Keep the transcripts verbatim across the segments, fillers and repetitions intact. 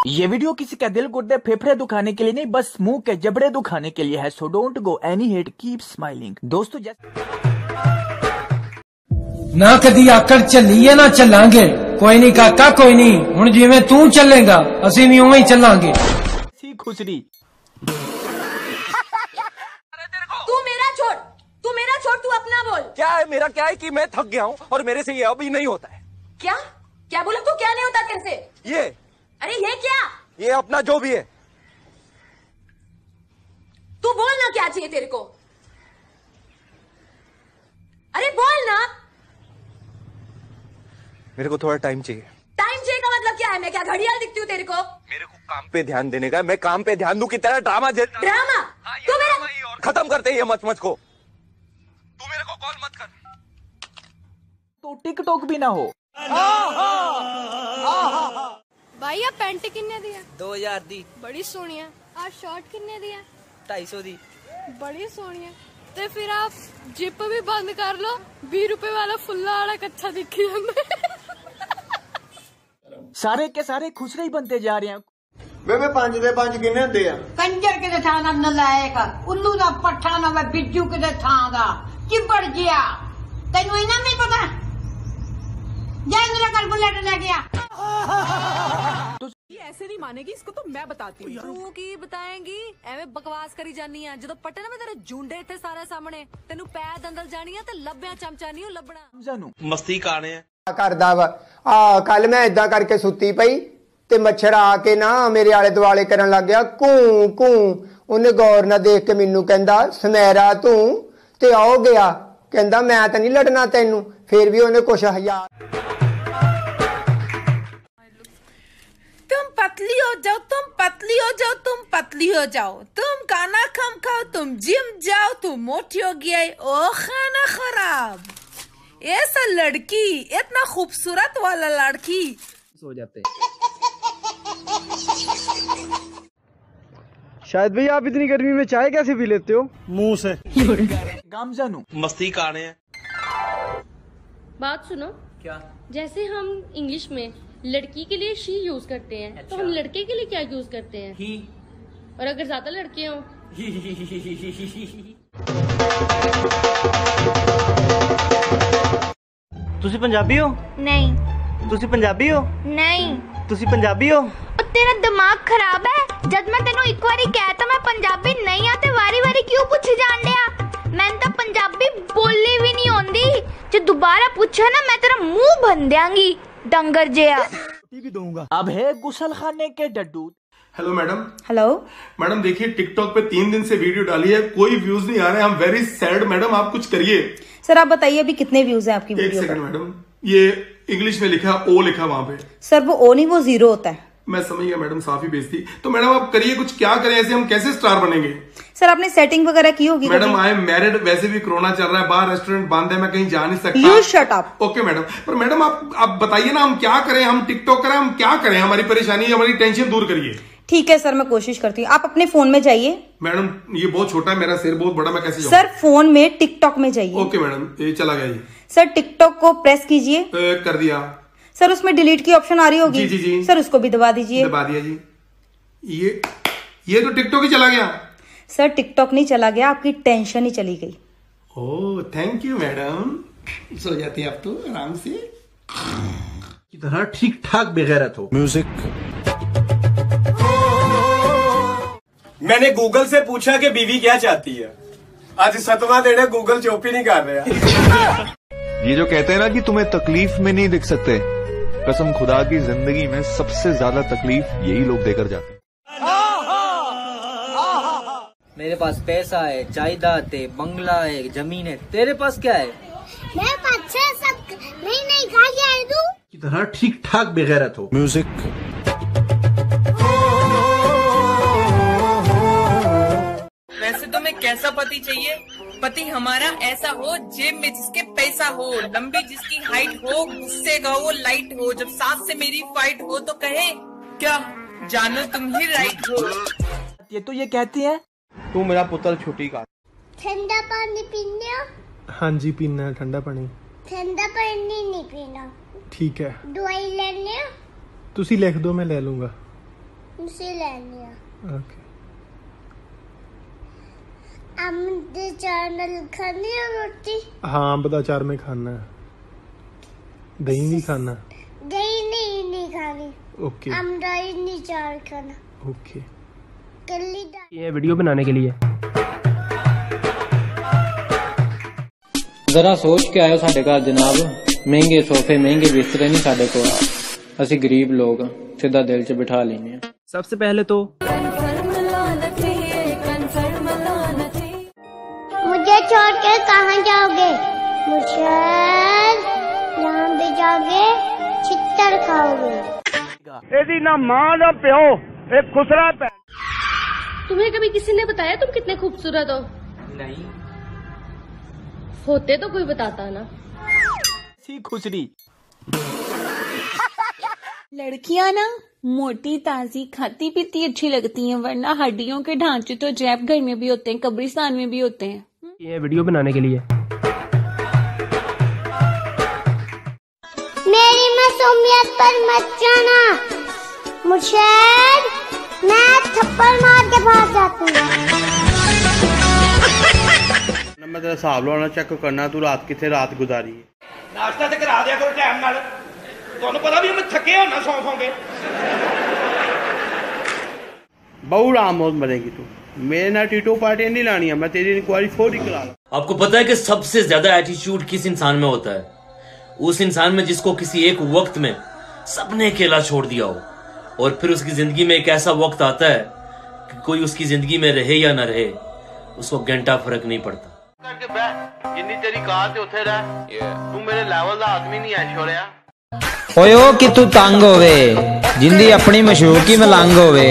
ये वीडियो किसी का दिल गुर्दे फेफड़े दुखाने के लिए नहीं, बस मुंह के जबड़े दुखाने के लिए है। So don't go any hate, keep smiling. दोस्तों ना कदी आकड़ चलीए ना चलांगे, कोई नहीं काका कोई नहीं, हुण जिवें तू चलेगा असीं भी उवें ही चलांगे। खुसरी तू मेरा छोड़, तू मेरा छोड़, तू अपना बोल। क्या है मेरा? क्या है कि मैं थक गया हूँ और मेरे से ये अभी नहीं होता है। क्या क्या बोला तू? क्या नहीं होता तेरे से? ये अरे ये क्या? ये अपना जो भी है। तू बोल ना, क्या चाहिए तेरे को? अरे बोल ना। मेरे को थोड़ा टाइम चाहिए। टाइम चाहिए का मतलब क्या है? मैं क्या घड़ियाल दिखती हूँ तेरे को? मेरे को काम पे ध्यान देने का, मैं काम पे ध्यान दूं की तरह ड्रामा ड्रामा तू मेरा और खत्म करते ये मच मच को। तू मेरे को कॉल मत कर तो टिकटॉक भी ना हो। भाई आ पैंट किन्ने दी है? दो हजार दी। बड़ी सोहनी है। आ शर्ट किन्ने दी है? ढाई सौ दी। बड़ी सोहनी है। ते फिर आप जिप भी बंद कर लो, बीस रुपए वाला फुल्ला आड़ा कच्चा दिखी हमें। सारे के सारे खुसरे ही बनते जा रहे हैं। बेबे पांच दे पांच किन्ने होंदे आ? कंजर किते थां दा नलायक, उल्लू दा पट्ठा ना, मैं बिज्जू किते थां दा चिपड़ गया। तैनू इना नहीं पता? जा मेरा कैलकुलेटर ले गया। तो ये ऐसे नहीं मानेगी, इसको तो मैं बताती हूँ। तू की बताएंगी? एवें बकवास करी जानी है। जो पट्टे ना मैं तेरे झुंडे थे सारे सामने, तेनू पैर दंदल जानी है ते लब्बिया चमचा नहीं लबना। जानू मस्ती काने करदा वा। आ कल मैं इदां करके सुत्ती पई ते मच्छर आके ना मेरे आले दुआले करन लग गया, कूं कूं। उन्हें गौर ना देख के मैनू कहंदा समैरा तू ते आओ गया, कहंदा मैं तो नहीं लड़ना तेनू। फिर भी उन्हें कुछ हजार। तुम पतली हो जाओ, तुम पतली हो जाओ, तुम पतली हो जाओ, तुम खाना कम खाओ, तुम जिम जाओ, तुम मोटी हो गया। ओ खाना खराब, ऐसा लड़की, इतना खूबसूरत वाला लड़की सो जाते। शायद भैया आप इतनी गर्मी में चाय कैसे पी लेते हो? मुंह से। गाम जानू मस्ती काने। बात सुनो। क्या? जैसे हम इंग्लिश में लड़की के लिए शी यूज करते हैं, अच्छा। तो हम लड़के के लिए क्या यूज करते हैं? ही। और अगर ज्यादा लड़के हों? तुसी पंजाबी हो? नहीं। तुसी पंजाबी हो? नहीं। तुसी पंजाबी हो? तेरा दिमाग खराब है। जब मैं तेनों एक बारी कहता मैं पंजाबी नहीं आते, वारी वारी क्यों पूछे जान दिया? मैंने तो पंजाबी बोलनी भी नहीं आती। जो दोबारा पूछा ना मैं तेरा मुंह भन देंगी, डंगर जिया। भी दूंगा। अब है गुसल खाने के डड्डू। Hello madam. हेलो मैडम देखिए टिकटॉक पे तीन दिन से वीडियो डाली है, कोई व्यूज नहीं आ रहे, हम वेरी सैड मैडम, आप कुछ करिए। सर आप बताइए अभी कितने व्यूज हैं आपकी वीडियो? एक सेकंड मैडम, ये इंग्लिश में लिखा, ओ लिखा वहां पे। सर वो ओ नहीं, वो जीरो होता है। मैं समझ गया मैडम, साफ ही बेइज्जती। तो मैडम आप करिए कुछ, क्या करें, ऐसे हम कैसे स्टार बनेंगे? सर आपने सेटिंग वगैरह की होगी? मैडम आई एम मैरिड, वैसे भी कोरोना चल रहा है, बाहर रेस्टोरेंट बंद है, मैं कहीं जा नहीं सकता। You shut up. Okay madam, पर मैडम आप आप बताइए ना, हम क्या करें? हम टिकटॉक करें, हम क्या करें? हमारी परेशानी, हमारी टेंशन दूर करिए। ठीक है सर, मैं कोशिश करती हूँ। आप अपने फोन में जाइए। मैडम ये बहुत छोटा है, मेरा सिर बहुत बड़ा, मैं कैसे जाऊँ? सर फोन में टिकटॉक में जाइए। ओके मैडम, ये चला गया जी। सर टिकटॉक को प्रेस कीजिए। कर दिया। सर उसमें डिलीट की ऑप्शन आ रही होगी। जी जी जी। सर उसको भी दबा दीजिए। दबा दिया जी। ये ये तो टिकटॉक ही चला गया। सर टिकटॉक नहीं चला गया, आपकी टेंशन ही चली गई। ओह थैंक यू मैडम, सो जाती है आप तो आराम से की तरह ठीक ठाक बेगैरत हो। म्यूजिक। मैंने गूगल से पूछा कि बीवी क्या चाहती है, आज सतवा देने गूगल चौप ही नहीं कर रहा। ये जो कहते हैं ना कि तुम्हें तकलीफ में नहीं दिख सकते, कसम खुदा की जिंदगी में सबसे ज्यादा तकलीफ यही लोग देकर जाते हैं। मेरे पास पैसा है, जायदाद है, बंगला है, जमीन है, तेरे पास क्या है? मेरे पास छह सब नहीं नहीं गालियां है तू। की तरह ठीक ठाक बेगैरत हो। म्यूजिक। वैसे तो मैं कैसा पति चाहिए? पति हमारा ऐसा हो, जेब में जिसके पैसा हो, लंबी जिसकी हाइट हो, गुस्से का हो, लाइट हो, जब सास से मेरी फाइट हो तो कहे क्या जानो तुम ही राइट हो। ये तो ये कहती है तू मेरा पुत्र छोटी का। ठंडा पानी पीने हो? हाँ जी पीना है ठंडा पानी। ठंडा पानी नहीं पीना। ठीक है। दवाई लेने हो? तुसी लिख दो, मैं ले लूंगा। उसे लेने आ। ओके अम्ब दे चार नाल खानी है रोटी? हाँ अम्ब दा चार में खाना है, दही नहीं खाना। दही नहीं नहीं खानी। ओके अम्ब दही नहीं चार खाना। ओके कल्ली ये वीडियो बनाने के लिए जरा सोच के आयो साडे घर जनाब, महंगे सोफे महंगे बिस्तरे नहीं साडे को, ਅਸੀਂ गरीब लोग सीधा दिल च बिठा लेने। सबसे पहले तो मुझे छोड़ के कहाँ जाओगे? मुझे यहाँ भी जाओगे, छित्तर खाओगे। एदी ना मां ना प्यो, एक खुसरा पे। तुम्हें कभी किसी ने बताया तुम कितने खूबसूरत हो? नहीं होते तो कोई बताता ना। सी खुसरी। लड़कियां ना मोटी ताजी खाती पीती अच्छी लगती हैं, वरना हड्डियों के ढांचे तो जैब घर में भी होते हैं, कब्रिस्तान में भी होते हैं। ये वीडियो बनाने के लिए मेरी मासूमियत पर मत जाना मुर्शद, मैं थप्पड़ मार के भाग जाती हूँ। मैं तेरा हिसाब लाना चेक करना, तू रात किथे रात गुजारी है। नाश्ता तो करा दिया करो टाइम नाल, ਤੁਹਾਨੂੰ पता भी मैं थके होना सौ सौ के। बहु रामोद मरेगी तू, मेरे ना टीटो पार्टी नहीं लानी है, मैं तेरी इंक्वायरी फौरी करा ला। आपको पता है कि सबसे ज्यादा एटीट्यूड किस इंसान में होता है? उस इंसान में जिसको किसी एक वक्त में सबने अकेला छोड़ दिया हो, और फिर उसकी जिंदगी में एक ऐसा वक्त आता है कि कोई उसकी जिंदगी में रहे या न रहे, उसको घंटा फर्क नहीं पड़ता। करके बैठ, जिन्नी तेरी कार ते उथे रह, तू मेरे लेवल दा आदमी नहीं है छोड़िया। ओए ओ कि तू तंग होवे, जिंदी अपनी मशहूर की मलंग होवे।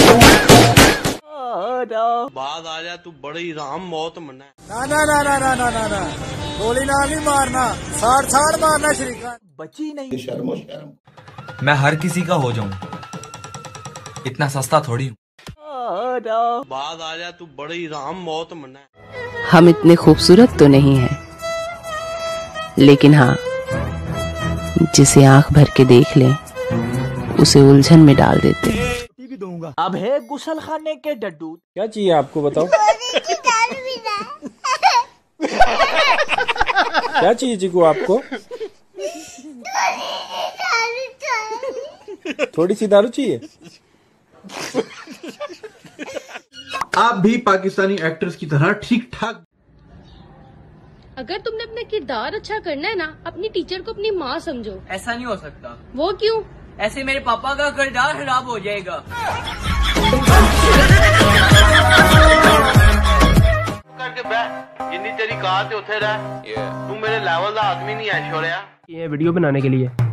बाद आ जा, तू बड़ी राम मौत मना। ना ना ना ना ना ना ना ना गोली ना नहीं मारना, साड़ साड़ मारना शरीका। बची नहीं। शर्मो शर्म। मैं हर किसी का हो जाऊं, इतना सस्ता थोड़ी हूँ। बाद आ जा, तू बड़ी राम मौत मना। हम इतने खूबसूरत तो नहीं हैं, लेकिन हाँ जिसे आंख भर के देख लें उसे उलझन में डाल देते हैं। अब है गुसल खाने के डड्डू। क्या चाहिए आपको बताओ? क्या चाहिए चिकू आपको? थोड़ी सी दारू चाहिए? आप भी पाकिस्तानी एक्टर्स की तरह ठीक ठाक। अगर तुमने अपना किरदार अच्छा करना है ना, अपनी टीचर को अपनी माँ समझो। ऐसा नहीं हो सकता। वो क्यों? ऐसे मेरे पापा का किरदार खराब हो जाएगा। करके बैठ, जिन्नी तेरी कार ते उथे रह, तू मेरे लेवल दा आदमी नहीं है छोड़िया। ये वीडियो बनाने के लिए